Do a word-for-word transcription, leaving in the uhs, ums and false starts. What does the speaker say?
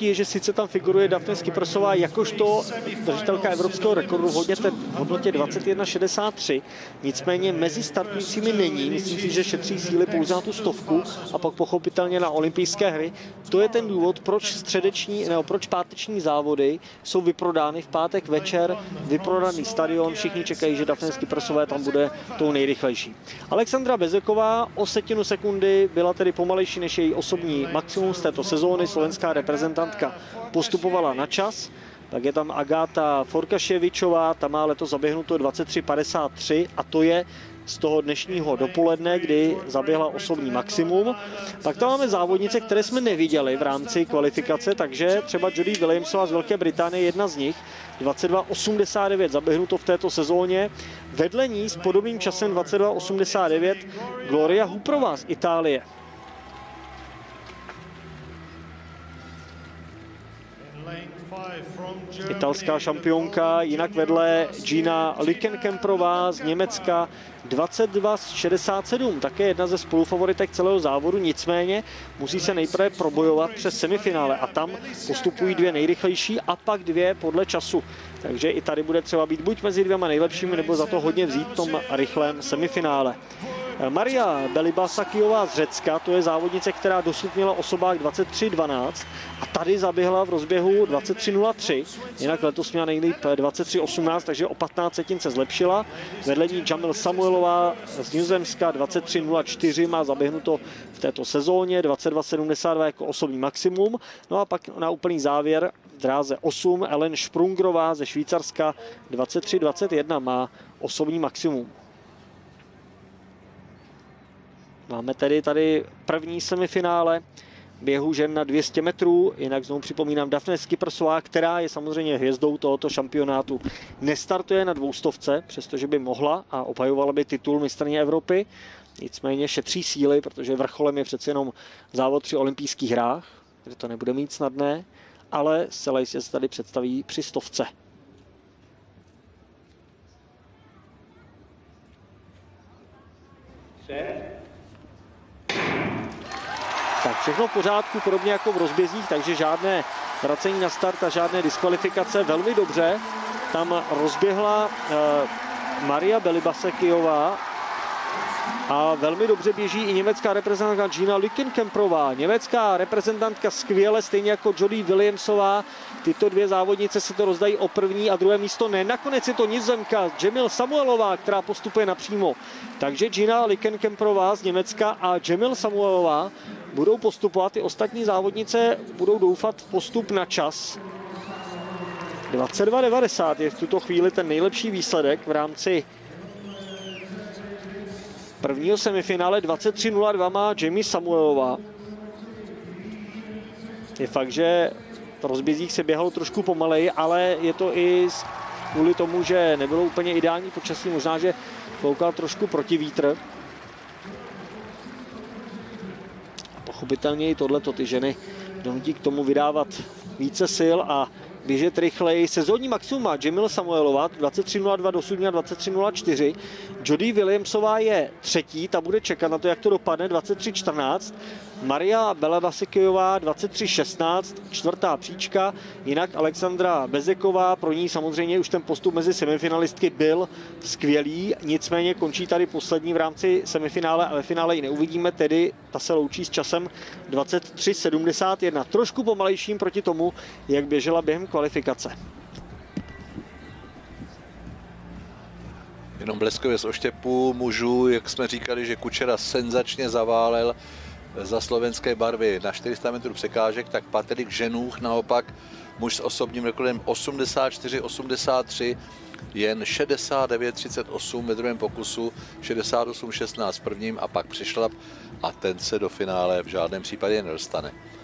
je, že sice tam figuruje Daphne Skypersová jakožto držitelka evropského rekordu v hodnotě, v hodnotě dvacet jedna šedesát tři, nicméně mezi startujícími není. Myslím si, že šetří síly pouze na tu stovku a pak pochopitelně na olympijské hry. To je ten důvod, proč středeční, nebo proč páteční závody jsou vyprodány v pátek večer, vyprodaný stadion, všichni čekají, že Daphne Skypersové tam bude tou nejrychlejší. Alexandra Bezeková o setinu sekundy byla tedy pomalejší než její osobní maximum z této sezóny. Slovenská reprezentantka postupovala na čas. Tak je tam Agáta Forkaševičová, ta má letos zaběhnuto dvacet tři padesát tři a to je z toho dnešního dopoledne, kdy zaběhla osobní maximum. Pak tam máme závodnice, které jsme neviděli v rámci kvalifikace, takže třeba Jodie Williamsová z Velké Británie, jedna z nich, dvacet dva osmdesát devět zaběhnuto v této sezóně. Vedle ní s podobným časem dvacet dva osmdesát devět Gloria Hooperová z Itálie. Italská šampionka, jinak vedle Gina Lickenkemperová z Německa, dvacet dva šedesát sedm, také jedna ze spolufavoritek celého závodu, nicméně musí se nejprve probojovat přes semifinále a tam postupují dvě nejrychlejší a pak dvě podle času. Takže i tady bude třeba být buď mezi dvěma nejlepšími, nebo za to hodně vzít v tom rychlém semifinále. Maria Belibasakijová z Řecka, to je závodnice, která dosud měla osobák dvacet tři dvanáct a tady zaběhla v rozběhu dvacet tři nula tři, jinak letos měla nejlíp dvacet tři osmnáct, takže o patnáct setin se zlepšila. Vedle ní Jamil Samuelová z Nizozemska dvacet tři nula čtyři má zaběhnuto v této sezóně, dvacet dva sedmdesát dva jako osobní maximum. No a pak na úplný závěr v dráze osm Ellen Sprungrová ze Švýcarska dvacet tři dvacet jedna má osobní maximum. Máme tedy tady první semifinále běhu žen na dvě stě metrů, jinak znovu připomínám Daphne Skypersová, která je samozřejmě hvězdou tohoto šampionátu. Nestartuje na dvoustovce, přestože by mohla a obhajovala by titul mistryně Evropy, nicméně šetří síly, protože vrcholem je přece jenom závod při olympijských hrách, kde to nebude mít snadné, ale zcela jistě se tady představí při stovce. Tak všechno v pořádku, podobně jako v rozbězích, takže žádné vracení na start a žádné diskvalifikace. Velmi dobře tam rozběhla uh, Maria Belibasakijová a velmi dobře běží i německá reprezentantka Gina Lickenkemperová. Německá reprezentantka skvěle, stejně jako Jodie Williamsová. Tyto dvě závodnice se to rozdají o první a druhé místo. Ne, nakonec je to Nizozemka Jamil Samuelová, která postupuje napřímo. Takže Gina Lickenkemperová z Německa a Jamil Samuelová budou postupovat. Ty ostatní závodnice budou doufat v postup na čas. dvacet dva devadesát je v tuto chvíli ten nejlepší výsledek v rámci prvního semifinále. Dvacet tři nula dva má Jamie Samuelová. Je fakt, že v rozbězích se běhalo trošku pomaleji, ale je to i kvůli tomu, že nebylo úplně ideální počasí. Možná, že foukal trošku proti vítr. A pochopitelně i tohleto ty ženy donutí k tomu vydávat více sil a běžet rychleji. Sezónní maximum má Jamil Samuelová, dvacet tři nula dva, dosud měla dvacet tři nula čtyři. Jodie Williamsová je třetí, ta bude čekat na to, jak to dopadne, dvacet tři čtrnáct. Maria Belibasakijová dvacet tři šestnáct, čtvrtá příčka. Jinak Alexandra Bezeková, pro ní samozřejmě už ten postup mezi semifinalistky byl skvělý, nicméně končí tady poslední v rámci semifinále a ve finále ji neuvidíme, tedy ta se loučí s časem dvacet tři sedmdesát jedna, trošku pomalejším proti tomu, jak běžela během kvalifikace. Jenom bleskově z oštěpu mužů, jak jsme říkali, že Kučera senzačně zaválel za slovenské barvy na čtyři sta metrů překážek, tak Patrik Ženůch naopak, muž s osobním rekordem osmdesát čtyři osmdesát tři, jen šedesát devět třicet osm ve druhém pokusu, šedesát osm šestnáct v prvním a pak přišlap a ten se do finále v žádném případě nedostane.